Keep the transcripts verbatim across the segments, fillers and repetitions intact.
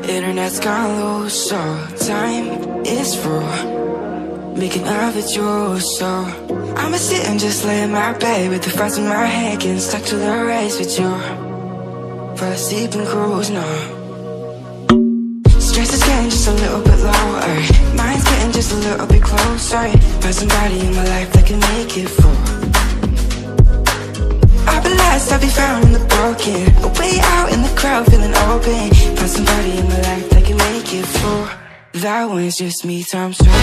Internet's gone low, so time is through. Making of it yours, so I'ma sit and just lay in my bed with the thoughts in my head, getting stuck to the race with you. Fall asleep and cruise now. Stress is getting just a little bit lower, mind's getting just a little bit closer. Find somebody in my life that can make it full. I'll be lost, I'll be found in the broken, way out in the crowd feeling open. Find somebody in my life that can make it full. That one's just me times two.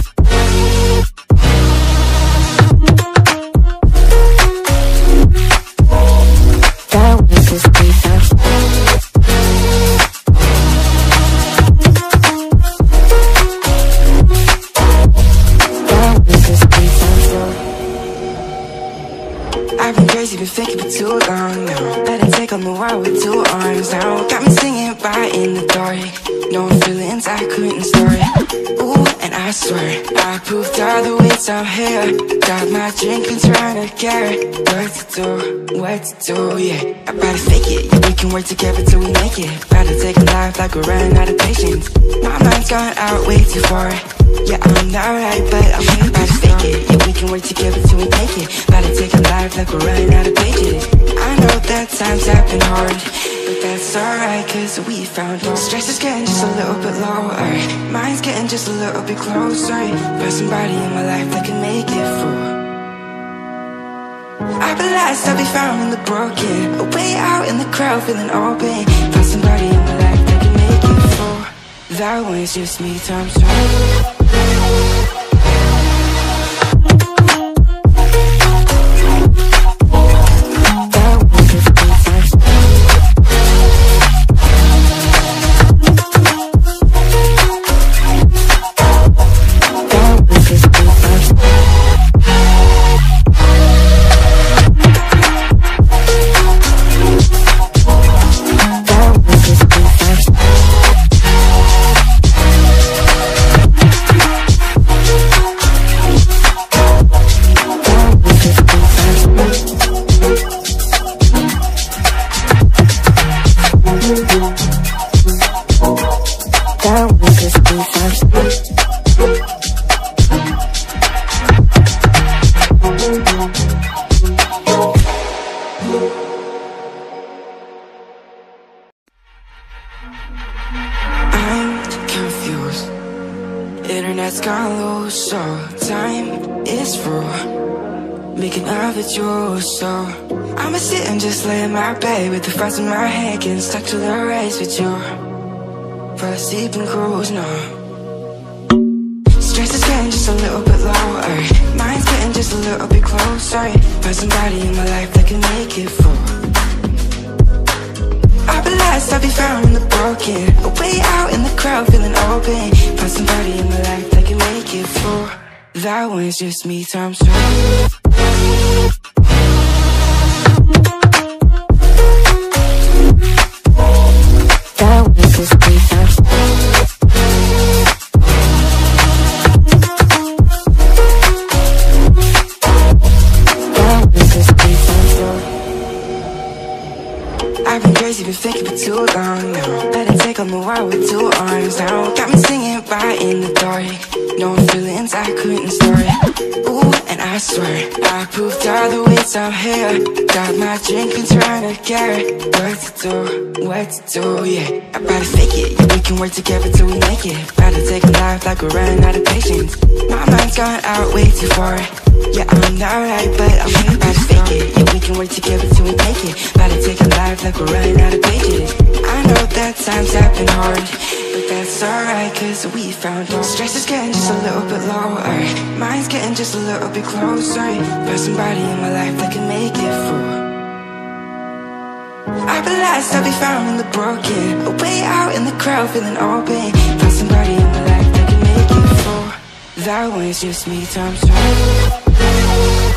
That one's just me times two. I've been crazy, been thinking for too long now. Let it take on the world with two arms now. Got me singing right in the dark, no feelings I couldn't store. Ooh, and I swear I proved all the ways I'm here. Got my drink and trying to get what to do, what to do, yeah. I better fake it, yeah, we can work together till we make it. Better take a life like we're running out of patience. My mind's gone out way too far. Yeah, I'm not right, but I'm here. Better fake it, yeah, we can work together till we make it. Better take a life like we're running out of pages. I know that times have been hard, but that's alright, cause we found hope. Stress is getting just a little bit lower, mind's getting just a little bit closer. Find somebody in my life that can make it full. I'll be lost, I'll be found in the broken, way out in the crowd feeling open. Find somebody in my life that can make it full. That one's just me times two. Internet's gone low, so time is through. Making of it yours, so I'ma sit and just lay in my bed with the thoughts in my head, getting stuck to the race with you. Fall asleep and cruise now. Stress is getting just a little bit lower, mind's getting just a little bit closer. Find somebody in my life that can make it full. I'll be lost, I'll be found in the broken, way out in the crowd feeling open. Find somebody in my life that can make it full. That one's just me times two. That one's just me times two. That one's just me times two. I've been crazy, been thinking for too long now. Let it take on the world with two arms now. Got me singing right in the dark, no feelings I couldn't store. Ooh, and I swear I proved all the ways I'm here. Got my drink and trying to get what to do, what to do, yeah. I better fake it, yeah, we can work together till we make it. Better take a life like we're running out of patience. My mind's gone out way too far. Yeah, I'm not right, but I'm here. Better fake it, yeah, we can work together till we make it. Better take a life like we're running out of pages. I know that times have been hard, but that's alright, cause we found hope. Stress is getting just a little bit lower, mind's getting just a little bit closer. Find somebody in my life that can make it full. I'll be lost, I'll be found in the broken, way out in the crowd feeling open. Find somebody in my life that can make it full. That one's just me times two.